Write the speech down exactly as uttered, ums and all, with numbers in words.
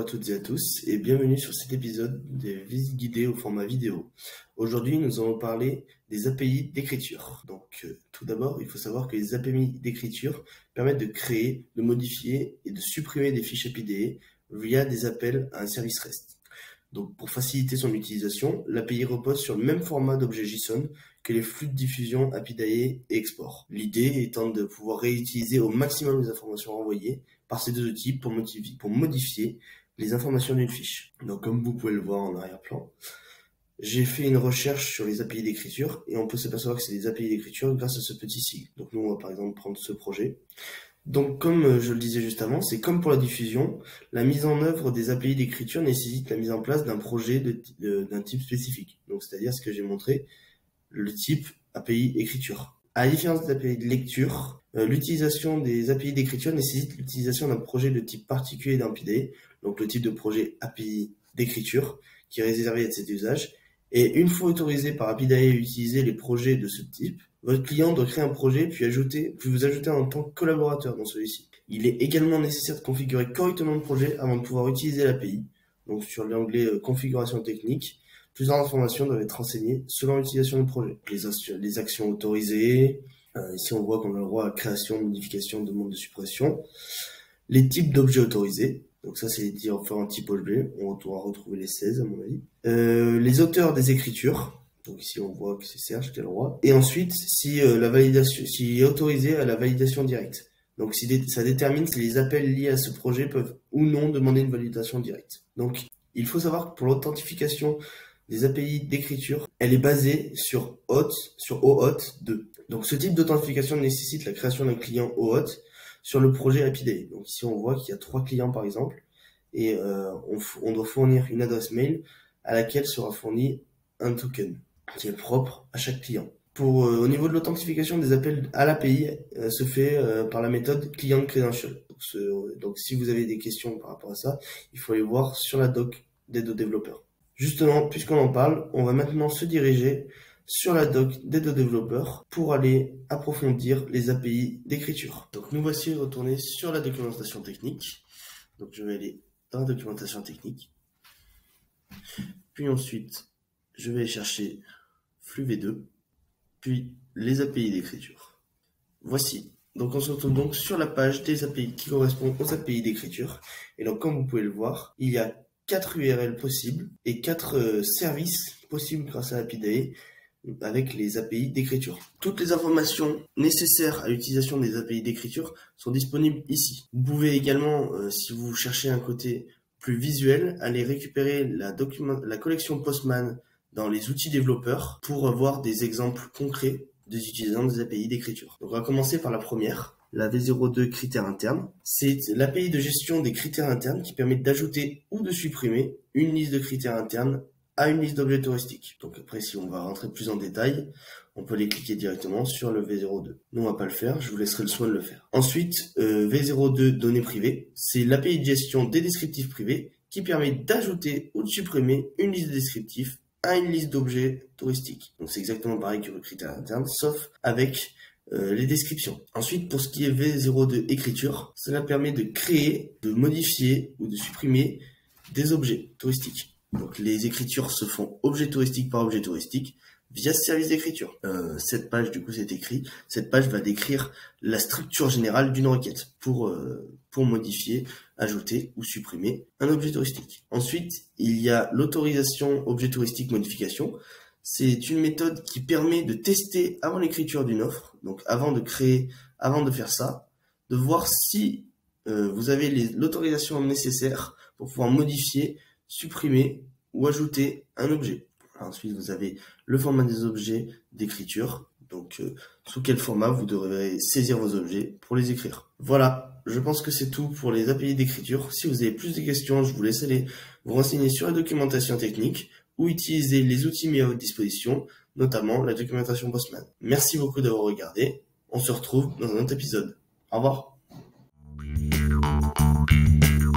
toutes et à tous et bienvenue sur cet épisode des visites guidées au format vidéo. Aujourd'hui, nous allons parler des A P I d'écriture. Donc, euh, tout d'abord, il faut savoir que les A P I d'écriture permettent de créer, de modifier et de supprimer des fiches A P I D E via des appels à un service REST. Donc, pour faciliter son utilisation, l'A P I repose sur le même format d'objet JSON que les flux de diffusion A P I D A et export. L'idée étant de pouvoir réutiliser au maximum les informations renvoyées par ces deux outils pour modifier, pour modifier les informations d'une fiche. Donc, comme vous pouvez le voir en arrière-plan, j'ai fait une recherche sur les A P I d'écriture et on peut s'apercevoir que c'est des A P I d'écriture grâce à ce petit sigle. Donc, nous, on va par exemple prendre ce projet. Donc, comme je le disais juste avant, c'est comme pour la diffusion, la mise en œuvre des A P I d'écriture nécessite la mise en place d'un projet de, de, d'un type spécifique. Donc, c'est-à-dire ce que j'ai montré, le type A P I écriture. À la différence des A P I de lecture, euh, l'utilisation des A P I d'écriture nécessite l'utilisation d'un projet de type particulier d'un A P I D A, donc le type de projet A P I d'écriture, qui est réservé à cet usage. Et une fois autorisé par A P I D A à utiliser les projets de ce type, votre client doit créer un projet puis ajouter, puis vous ajouter en tant que collaborateur dans celui-ci. Il est également nécessaire de configurer correctement le projet avant de pouvoir utiliser l'A P I. Donc sur l'onglet euh, configuration technique, plusieurs informations doivent être renseignées selon l'utilisation du projet. Les, les actions autorisées, euh, ici on voit qu'on a le droit à création, modification, demande de suppression. Les types d'objets autorisés, donc ça c'est les différents types objet, on doit retrouver les seize à mon avis. Euh, les auteurs des écritures, donc ici on voit que c'est Serge qui a le droit. Et ensuite, si euh, la validation, s'il est autorisé à la validation directe. Donc si ça détermine si les appels liés à ce projet peuvent ou non demander une validation directe. Donc il faut savoir que pour l'authentification des A P I d'écriture, elle est basée sur OAuth, sur OAuth deux. Donc ce type d'authentification nécessite la création d'un client OAuth sur le projet A P I D A. Donc ici on voit qu'il y a trois clients par exemple, et euh, on, on doit fournir une adresse mail à laquelle sera fourni un token qui est propre à chaque client. Pour, euh, au niveau de l'authentification des appels à l'A P I, euh, se fait euh, par la méthode client credential. Donc, ce, donc si vous avez des questions par rapport à ça, il faut aller voir sur la doc d'aide aux développeurs. Justement, puisqu'on en parle, on va maintenant se diriger sur la doc d'aide aux développeurs pour aller approfondir les A P I d'écriture. Donc nous voici retournés sur la documentation technique. Donc je vais aller dans la documentation technique. Puis ensuite, je vais chercher flux V deux, puis les A P I d'écriture. Voici. Donc on se retrouve donc sur la page des A P I qui correspond aux A P I d'écriture. Et donc comme vous pouvez le voir, il y a quatre U R L possibles et quatre euh, services possibles grâce à l'A P I D A avec les A P I d'écriture. Toutes les informations nécessaires à l'utilisation des A P I d'écriture sont disponibles ici. Vous pouvez également, euh, si vous cherchez un côté plus visuel, aller récupérer la, document la collection Postman dans les outils développeurs pour avoir des exemples concrets des utilisants des A P I d'écriture. Donc on va commencer par la première. La V zéro deux critères internes, c'est l'A P I de gestion des critères internes qui permet d'ajouter ou de supprimer une liste de critères internes à une liste d'objets touristiques. Donc après, si on va rentrer plus en détail, on peut les cliquer directement sur le V zéro deux. Nous, on va pas le faire, je vous laisserai le soin de le faire. Ensuite, euh, V zéro deux données privées, c'est l'A P I de gestion des descriptifs privés qui permet d'ajouter ou de supprimer une liste de descriptifs à une liste d'objets touristiques. Donc c'est exactement pareil que le critère interne, sauf avec Euh, les descriptions. Ensuite, pour ce qui est V zéro deux écriture, cela permet de créer, de modifier ou de supprimer des objets touristiques. Donc les écritures se font objet touristique par objet touristique via ce service d'écriture. Euh, cette page, du coup, c'est écrit. Cette page va décrire la structure générale d'une requête pour, euh, pour modifier, ajouter ou supprimer un objet touristique. Ensuite, il y a l'autorisation objet touristique modification. C'est une méthode qui permet de tester avant l'écriture d'une offre, donc avant de créer, avant de faire ça, de voir si euh, vous avez l'autorisation nécessaire pour pouvoir modifier, supprimer ou ajouter un objet. Ensuite, vous avez le format des objets d'écriture, donc euh, sous quel format vous devrez saisir vos objets pour les écrire. Voilà, je pense que c'est tout pour les A P I d'écriture. Si vous avez plus de questions, je vous laisse aller vous renseigner sur la documentation technique ou utiliser les outils mis à votre disposition, notamment la documentation Postman. Merci beaucoup d'avoir regardé. On se retrouve dans un autre épisode. Au revoir.